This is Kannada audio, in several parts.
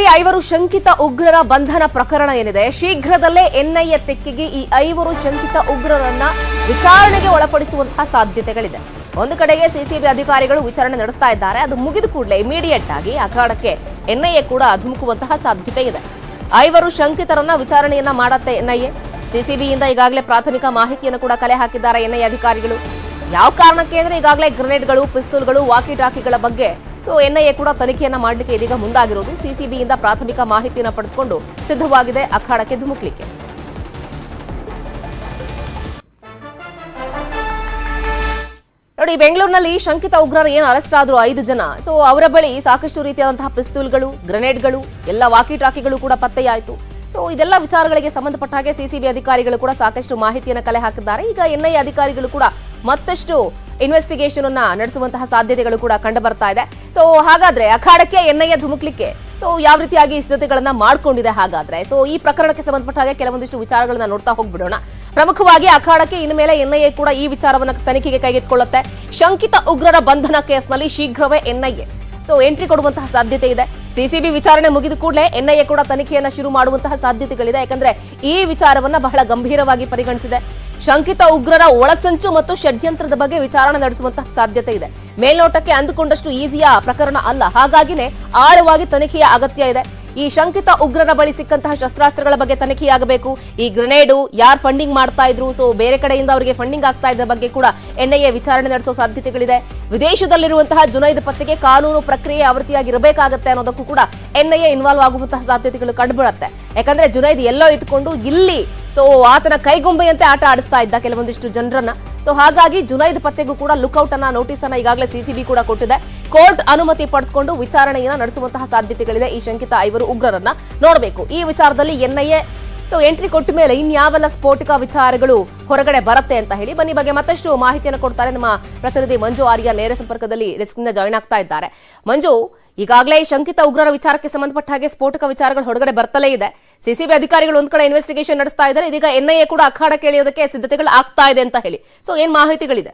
ಐವರು ಶಂಕಿತ ಉಗ್ರರ ಬಂಧನ ಪ್ರಕರಣ ಏನಿದೆ ಶೀಘ್ರದಲ್ಲೇ ಎನ್ಐಎ ತೆಕ್ಕೆಗೆ ಈ ಐವರು ಶಂಕಿತ ಉಗ್ರರನ್ನ ವಿಚಾರಣೆಗೆ ಒಳಪಡಿಸುವಂತಹ ಸಾಧ್ಯತೆಗಳಿದೆ. ಒಂದು ಕಡೆಗೆ ಸಿಸಿಬಿ ಅಧಿಕಾರಿಗಳು ವಿಚಾರಣೆ ನಡೆಸ್ತಾ ಇದ್ದಾರೆ. ಅದು ಮುಗಿದ ಕೂಡಲೇ ಇಮಿಡಿಯೇಟ್ ಆಗಿ ಅಖಾಡಕ್ಕೆ ಎನ್ಐಎ ಕೂಡ ಧುಮುಕುವಂತಹ ಸಾಧ್ಯತೆ ಇದೆ. ಐವರು ಶಂಕಿತರನ್ನ ವಿಚಾರಣೆಯನ್ನ ಮಾಡುತ್ತೆ ಎನ್ಐಎ. ಸಿಸಿಬಿಯಿಂದ ಈಗಾಗಲೇ ಪ್ರಾಥಮಿಕ ಮಾಹಿತಿಯನ್ನು ಕೂಡ ಕಲೆ ಹಾಕಿದ್ದಾರೆ ಎನ್ಐಎ ಅಧಿಕಾರಿಗಳು. ಯಾವ ಕಾರಣಕ್ಕೆ ಅಂದ್ರೆ ಈಗಾಗಲೇ ಗ್ರೆನೇಡ್ಗಳು, ಪಿಸ್ತೂಲ್ಗಳು, ವಾಕಿ ಟಾಕಿಗಳ ಬಗ್ಗೆ ಎನ್ಐಎ ಕೂಡ ತನಿಖೆಯನ್ನ ಮಾಡಲಿಕ್ಕೆ ಇದೀಗ ಮುಂದಾಗಿರೋದು. ಸಿಸಿಬಿಯಿಂದ ಪ್ರಾಥಮಿಕ ಮಾಹಿತಿಯನ್ನು ಪಡೆದುಕೊಂಡು ಸಿದ್ಧವಾಗಿದೆ ಅಖಾಡಕ್ಕೆ ಧುಮುಕ್ಲಿಕ್ಕೆ. ನೋಡಿ, ಬೆಂಗಳೂರಿನಲ್ಲಿ ಶಂಕಿತ ಉಗ್ರರು ಏನು ಅರೆಸ್ಟ್ ಆದ್ರು 5 ಜನ. ಅವರ ಬಳಿ ಸಾಕಷ್ಟು ರೀತಿಯಾದಂತಹ ಪಿಸ್ತೂಲ್ಗಳು, ಗ್ರೆನೇಡ್ಗಳು, ಎಲ್ಲ ವಾಕಿ ಟಾಕಿಗಳು ಕೂಡ ಪತ್ತೆಯಾಯಿತು. ಇದೆಲ್ಲ ವಿಚಾರಗಳಿಗೆ ಸಂಬಂಧಪಟ್ಟ ಹಾಗೆ ಸಿಸಿಬಿ ಅಧಿಕಾರಿಗಳು ಕೂಡ ಸಾಕಷ್ಟು ಮಾಹಿತಿಯನ್ನು ಕಲೆ ಹಾಕಿದ್ದಾರೆ. ಈಗ ಎನ್ಐಎ ಅಧಿಕಾರಿಗಳು ಕೂಡ ಮತ್ತಷ್ಟು ಇನ್ವೆಸ್ಟಿಗೇಷನ್ ಅನ್ನ ನಡೆಸುವಂತಹ ಸಾಧ್ಯತೆಗಳು ಕೂಡ ಕಂಡು ಬರ್ತಾ ಇದೆ. ಹಾಗಾದ್ರೆ ಅಖಾಡಕ್ಕೆ ಎನ್ಐಎ ಧುಮುಕ್ಲಿಕ್ಕೆ ಯಾವ ರೀತಿಯಾಗಿ ಸಿದ್ಧತೆಗಳನ್ನ ಮಾಡ್ಕೊಂಡಿದೆ ಹಾಗಾದ್ರೆ ಈ ಪ್ರಕರಣಕ್ಕೆ ಸಂಬಂಧಪಟ್ಟ ಹಾಗೆ ಕೆಲವೊಂದಿಷ್ಟು ವಿಚಾರಗಳನ್ನ ನೋಡ್ತಾ ಹೋಗ್ಬಿಡೋಣ. ಪ್ರಮುಖವಾಗಿ ಅಖಾಡಕ್ಕೆ ಇನ್ಮೇಲೆ ಎನ್ಐಎ ಕೂಡ ಈ ವಿಚಾರವನ್ನ ತನಿಖೆಗೆ ಕೈಗೆತ್ತಿಕೊಳ್ಳುತ್ತೆ. ಶಂಕಿತ ಉಗ್ರರ ಬಂಧನ ಕೇಸ್ನಲ್ಲಿ ಶೀಘ್ರವೇ ಎನ್ಐಎ ಎಂಟ್ರಿ ಕೊಡುವಂತಹ ಸಾಧ್ಯತೆ ಇದೆ. ಸಿಸಿಬಿ ವಿಚಾರಣೆ ಮುಗಿದ ಕೂಡಲೇ ಎನ್ಐಎ ಕೂಡ ತನಿಖೆಯನ್ನ ಶುರು ಮಾಡುವಂತಹ ಸಾಧ್ಯತೆಗಳಿದೆ. ಯಾಕಂದ್ರೆ ಈ ವಿಚಾರವನ್ನ ಬಹಳ ಗಂಭೀರವಾಗಿ ಪರಿಗಣಿಸಿದೆ. ಶಂಕಿತ ಉಗ್ರರ ಒಳಸಂಚು ಮತ್ತು ಷಡ್ಯಂತ್ರದ ಬಗ್ಗೆ ವಿಚಾರಣೆ ನಡೆಸುವಂತಹ ಸಾಧ್ಯತೆ ಇದೆ. ಮೇಲ್ನೋಟಕ್ಕೆ ಅಂದುಕೊಂಡಷ್ಟು ಈಸಿಯ ಪ್ರಕರಣ ಅಲ್ಲ. ಹಾಗಾಗಿನೇ ಆಳವಾಗಿ ತನಿಖೆಯ ಅಗತ್ಯ ಇದೆ. ಈ ಶಂಕಿತ ಉಗ್ರರ ಬಳಿ ಸಿಕ್ಕಂತಹ ಶಸ್ತ್ರಾಸ್ತ್ರಗಳ ಬಗ್ಗೆ ತನಿಖೆಯಾಗಬೇಕು. ಈ ಗ್ರೆನೇಡು ಯಾರು ಫಂಡಿಂಗ್ ಮಾಡ್ತಾ ಇದ್ರು, ಬೇರೆ ಕಡೆಯಿಂದ ಅವರಿಗೆ ಫಂಡಿಂಗ್ ಆಗ್ತಾ ಇದ್ದ ಬಗ್ಗೆ ಕೂಡ ಎನ್ಐಎ ವಿಚಾರಣೆ ನಡೆಸೋ ಸಾಧ್ಯತೆಗಳಿದೆ. ವಿದೇಶದಲ್ಲಿರುವಂತಹ ಜುನೈದ್ ಪತ್ತೆಗೆ ಕಾನೂನು ಪ್ರಕ್ರಿಯೆ ಆವೃತ್ತಿಯಾಗಿರಬೇಕಾಗತ್ತೆ ಅನ್ನೋದಕ್ಕೂ ಕೂಡ ಎನ್ಐಎ ಇನ್ವಾಲ್ವ್ ಆಗುವಂತಹ ಸಾಧ್ಯತೆಗಳು ಕಂಡುಬರುತ್ತೆ. ಯಾಕಂದ್ರೆ ಜುನೈದ್ ಎಲ್ಲೋ ಇದ್ಕೊಂಡು ಇಲ್ಲಿ ಆತನ ಕೈಗೊಂಬೆಯಂತೆ ಆಟ ಆಡಿಸ್ತಾ ಇದ್ದ ಕೆಲವೊಂದಿಷ್ಟು ಜನರನ್ನ. ಹಾಗಾಗಿ ಜುನೈದ್ ಪತ್ತೆಗೂ ಕೂಡ ಲುಕ್ಔಟ್ ಅನ್ನ ನೋಟಿಸ್ ಅನ್ನ ಈಗಾಗಲೇ ಸಿಸಿಬಿ ಕೂಡ ಕೊಟ್ಟಿದೆ. ಕೋರ್ಟ್ ಅನುಮತಿ ಪಡೆದುಕೊಂಡು ವಿಚಾರಣೆಯನ್ನ ನಡೆಸುವಂತಹ ಸಾಧ್ಯತೆಗಳಿದೆ. ಈ ಶಂಕಿತ 5 ಉಗ್ರರನ್ನ ನೋಡಬೇಕು. ಈ ವಿಚಾರದಲ್ಲಿ ಎನ್ಐಎ ಎಂಟ್ರಿ ಕೊಟ್ಟ ಮೇಲೆ ಇನ್ಯಾವೆಲ್ಲ ಸ್ಫೋಟಕ ವಿಚಾರಗಳು ಹೊರಗಡೆ ಬರುತ್ತೆ ಅಂತ ಹೇಳಿ ಬನ್ನಿ ಬಗ್ಗೆ ಮತ್ತಷ್ಟು ಮಾಹಿತಿಯನ್ನು ಕೊಡ್ತಾರೆ ನಮ್ಮ ಪ್ರತಿನಿಧಿ ಮಂಜು ಆರ್ಯ. ನೇರ ಸಂಪರ್ಕದಲ್ಲಿ ಡೆಸ್ಕ್ನಿಂದ ಜಾಯಿನ್ ಆಗ್ತಾ ಇದ್ದಾರೆ. ಮಂಜು, ಈಗಾಗಲೇ ಶಂಕಿತ ಉಗ್ರರ ವಿಚಾರಕ್ಕೆ ಸಂಬಂಧಪಟ್ಟ ಹಾಗೆ ಸ್ಫೋಟಕ ವಿಚಾರಗಳು ಹೊರಗಡೆ ಬರ್ತಲೇ ಇದೆ. ಸಿಸಿಬಿ ಅಧಿಕಾರಿಗಳು ಒಂದ್ ಕಡೆ ಇನ್ವೆಸ್ಟಿಗೇಷನ್ ನಡೆಸ್ತಾ ಇದ್ದಾರೆ. ಇದೀಗ ಎನ್ಐಎ ಕೂಡ ಅಖಾಡಕ್ಕೆ ಎಳೆಯೋದಕ್ಕೆ ಸಿದ್ಧತೆಗಳು ಆಗ್ತಾ ಇದೆ ಅಂತ ಹೇಳಿ ಏನ್ ಮಾಹಿತಿಗಳಿದೆ?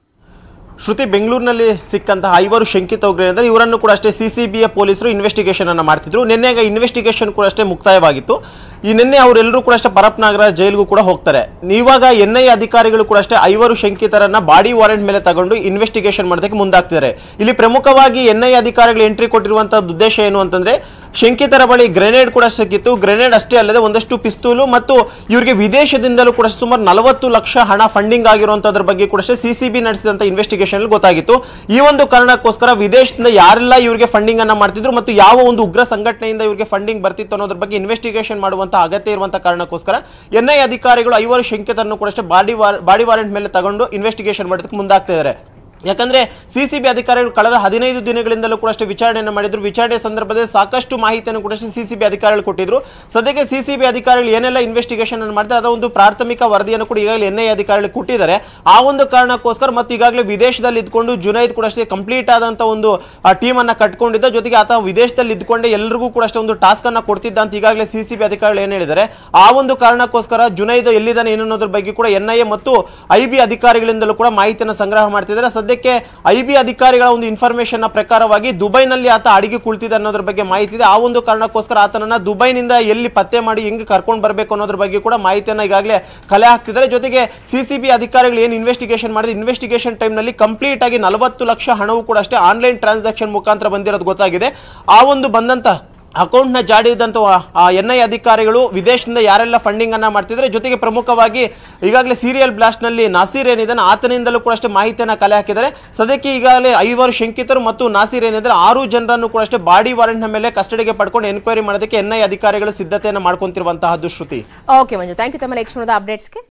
ಶ್ರುತಿ, ಬೆಂಗಳೂರಿನಲ್ಲಿ ಸಿಕ್ಕಂತಹ 5 ಶಂಕಿತ ಉಗ್ರರು ಇವರನ್ನು ಕೂಡ ಅಷ್ಟೇ ಸಿಸಿಬಿಯ ಪೊಲೀಸರು ಇನ್ವೆಸ್ಟಿಗೇಷನ್ ಅನ್ನು ಮಾಡ್ತಿದ್ರು. ನಿನ್ನೆಗೆ ಇನ್ವೆಸ್ಟಿಗೇಷನ್ ಕೂಡ ಅಷ್ಟೇ ಮುಕ್ತಾಯವಾಗಿತ್ತು. ನಿನ್ನೆ ಅವರೆಲ್ಲರೂ ಕೂಡ ಅಷ್ಟೇ ಪರಪ್ ನಾಗರಾಜ್ ಜೈಲ್ಗೂ ಕೂಡ ಹೋಗ್ತಾರೆ. ಇವಾಗ ಎನ್ಐಎ ಅಧಿಕಾರಿಗಳು ಕೂಡ ಅಷ್ಟೇ 5 ಶಂಕಿತರನ್ನ ಬಾಡಿ ವಾರೆಂಟ್ ಮೇಲೆ ತಗೊಂಡು ಇನ್ವೆಸ್ಟಿಗೇಷನ್ ಮಾಡೋದಕ್ಕೆ ಮುಂದಾಗ್ತಿದ್ದಾರೆ. ಇಲ್ಲಿ ಪ್ರಮುಖವಾಗಿ ಎನ್ಐಎ ಅಧಿಕಾರಿಗಳು ಎಂಟ್ರಿ ಕೊಟ್ಟಿರುವಂತಹ ಉದ್ದೇಶ ಏನು ಅಂತಂದ್ರೆ, ಶಂಕಿತರ ಬಳಿ ಗ್ರೆನೇಡ್ ಕೂಡ ಸಿಕ್ಕಿತ್ತು. ಗ್ರೆನೇಡ್ ಅಷ್ಟೇ ಅಲ್ಲದೆ ಒಂದಷ್ಟು ಪಿಸ್ತೂಲು ಮತ್ತು ಇವರಿಗೆ ವಿದೇಶದಿಂದಲೂ ಕೂಡ ಸುಮಾರು 40 ಲಕ್ಷ ಹಣ ಫಂಡಿಂಗ್ ಆಗಿರುವಂತದ್ರ ಬಗ್ಗೆ ಕೂಡ ಸಿಸಿಬಿ ನಡೆಸಿದಂತ ಇನ್ವೆಸ್ಟಿಗೇಷನ್ ಗೊತ್ತಾಗಿತ್ತು. ಈ ಒಂದು ಕಾರಣಕ್ಕೋಸ್ಕರ ವಿದೇಶದಿಂದ ಯಾರೆಲ್ಲ ಇವರಿಗೆ ಫಂಡಿಂಗ್ ಅನ್ನ ಮಾಡ್ತಿದ್ರು ಮತ್ತು ಯಾವ ಒಂದು ಉಗ್ರ ಸಂಘಟನೆಯಿಂದ ಇವರಿಗೆ ಫಂಡಿಂಗ್ ಬರ್ತಿತ್ತು ಅನ್ನೋದ್ರ ಬಗ್ಗೆ ಇನ್ವೆಸ್ಟಿಗೇಷನ್ ಮಾಡುವಂತ ಅಗತ್ಯ ಇರುವಂತಹ ಕಾರಣಕ್ಕೋಸ್ಕರ ಎನ್ಐಎ ಅಧಿಕಾರಿಗಳು 5 ಶಂಕಿತರನ್ನು ಕೂಡ ಬಾಡಿ ವಾರೆಂಟ್ ಮೇಲೆ ತಗೊಂಡು ಇನ್ವೆಸ್ಟಿಗೇಷನ್ ಮಾಡೋದಕ್ಕೆ ಮುಂದಾಗ್ತಾ ಇದ್ದಾರೆ. ಯಾಕಂದ್ರೆ ಸಿಸಿಬಿ ಅಧಿಕಾರಿಗಳು ಕಳೆದ 15 ದಿನಗಳಿಂದಲೂ ಕೂಡ ಅಷ್ಟೇ ವಿಚಾರಣೆಯನ್ನು ಮಾಡಿದ್ರು. ವಿಚಾರಣೆ ಸಂದರ್ಭದಲ್ಲಿ ಸಾಕಷ್ಟು ಮಾಹಿತಿಯನ್ನು ಕೂಡ ಸಿಸಿಬಿ ಅಧಿಕಾರಿಗಳು ಕೊಟ್ಟಿದ್ರು. ಸದ್ಯಕ್ಕೆ ಸಿಸಿಬಿ ಅಧಿಕಾರಿಗಳು ಏನೆಲ್ಲ ಇನ್ವೆಸ್ಟಿಗೇಷನ್ ಅನ್ನು ಮಾಡಿದ್ರೆ ಅದರ ಒಂದು ಪ್ರಾಥಮಿಕ ವರದಿಯನ್ನು ಕೂಡ ಈಗಾಗಲೇ ಎನ್ಐಎ ಅಧಿಕಾರಿಗಳು ಕೊಟ್ಟಿದ್ದಾರೆ. ಆ ಒಂದು ಕಾರಣಕ್ಕೋಸ್ಕರ ಮತ್ತು ಈಗಾಗಲೇ ವಿದೇಶದಲ್ಲಿ ಇದ್ಕೊಂಡು ಜುನೈದ್ ಕೂಡ ಅಷ್ಟೇ ಕಂಪ್ಲೀಟ್ ಆದಂತ ಒಂದು ಟೀಮ್ ಅನ್ನ ಕಟ್ಕೊಂಡಿದ್ದ. ಜೊತೆಗೆ ಆತ ವಿದೇಶದಲ್ಲಿ ಇದ್ಕೊಂಡೆ ಎಲ್ಲರಿಗೂ ಕೂಡ ಅಷ್ಟೇ ಒಂದು ಟಾಸ್ಕ್ ಅನ್ನ ಕೊಡ್ತಿದ್ದ ಅಂತ ಈಗಾಗಲೇ ಸಿಸಿಬಿ ಅಧಿಕಾರಿಗಳು ಏನ್ ಹೇಳಿದ್ದಾರೆ. ಆ ಒಂದು ಕಾರಣಕ್ಕೋಸ್ಕರ ಜುನೈದ್ ಎಲ್ಲಿದ್ದಾನೆ ಏನನ್ನೋದ್ರ ಬಗ್ಗೆ ಕೂಡ ಎನ್ಐಎ ಮತ್ತು ಐಬಿ ಅಧಿಕಾರಿಗಳಿಂದಲೂ ಕೂಡ ಮಾಹಿತಿಯನ್ನು ಸಂಗ್ರಹ ಮಾಡ್ತಿದ್ದಾರೆ. ಸದ್ಯಕ್ಕೆ ಐಬಿ ಅಧಿಕಾರಿಗಳ ಒಂದು ಇನ್ಫಾರ್ಮೇಶನ್ ಪ್ರಕಾರವಾಗಿ ದುಬೈನಲ್ಲಿ ಆತ ಅಡಿಗೆ ಕುಳಿತಿದೆ ಅನ್ನೋದ್ರ ಬಗ್ಗೆ ಮಾಹಿತಿ ಇದೆ. ಆ ಒಂದು ಕಾರಣಕ್ಕೋಸ್ಕರ ಆತನನ್ನ ದುಬೈನಿಂದ ಎಲ್ಲಿ ಪತ್ತೆ ಮಾಡಿ ಹೆಂಗೆ ಕರ್ಕೊಂಡು ಬರಬೇಕು ಅನ್ನೋದ್ರ ಬಗ್ಗೆ ಕೂಡ ಮಾಹಿತಿಯನ್ನ ಈಗಾಗಲೇ ಕಲೆ ಹಾಕ್ತಿದ್ದಾರೆ. ಜೊತೆಗೆ ಸಿಸಿಬಿ ಅಧಿಕಾರಿಗಳು ಏನು ಇನ್ವೆಸ್ಟಿಗೇಷನ್ ಮಾಡಿದೆ, ಇನ್ವೆಸ್ಟಿಗೇಷನ್ ಟೈಮ್ ನಲ್ಲಿ ಕಂಪ್ಲೀಟ್ ಆಗಿ 40 ಲಕ್ಷ ಹಣವು ಕೂಡ ಅಷ್ಟೇ ಆನ್ಲೈನ್ ಟ್ರಾನ್ಸಾಕ್ಷನ್ ಮುಖಾಂತರ ಬಂದಿರೋದು ಗೊತ್ತಾಗಿದೆ. ಆ ಒಂದು ಬಂದಂತ ಅಕೌಂಟ್ ನ ಜಾಡಿದಂತ ಎನ್ಐಎ ಅಧಿಕಾರಿಗಳು ವಿದೇಶದಿಂದ ಯಾರೆಲ್ಲ ಫಂಡಿಂಗ್ ಅನ್ನ ಮಾಡ್ತಿದ್ರೆ, ಜೊತೆಗೆ ಪ್ರಮುಖವಾಗಿ ಈಗಾಗಲೇ ಸೀರಿಯಲ್ ಬ್ಲಾಸ್ಟ್ ನಲ್ಲಿ ನಾಸೀರ್ ಏನಿದ್ದಾನೆ ಆತನಿಂದಲೂ ಕೂಡ ಅಷ್ಟೇ ಮಾಹಿತಿಯನ್ನ ಕಲೆ ಹಾಕಿದ್ದಾರೆ. ಸದ್ಯಕ್ಕೆ ಈಗಾಗಲೇ 5 ಶಂಕಿತರು ಮತ್ತು ನಾಸೀರ್ ಏನಿದ್ದಾರೆ 6 ಜನರನ್ನು ಕೂಡ ಅಷ್ಟೇ ಬಾಡಿ ವಾರೆಂಟ್ ನ ಮೇಲೆ ಕಸ್ಟಡಿಗೆ ಪಡ್ಕೊಂಡು ಎನ್ಕ್ವೈರಿ ಮಾಡೋದಕ್ಕೆ ಎನ್ಐಎ ಅಧಿಕಾರಿಗಳು ಸಿದ್ಧತೆಯನ್ನು ಮಾಡ್ಕೊಂತಿರುವಂತಹದ್ದು. Shruti, okay Manju, thank you ತಮ್ಮ ಕ್ಷಣದ ಅಪ್ಡೇಟ್ಸ್ಗೆ.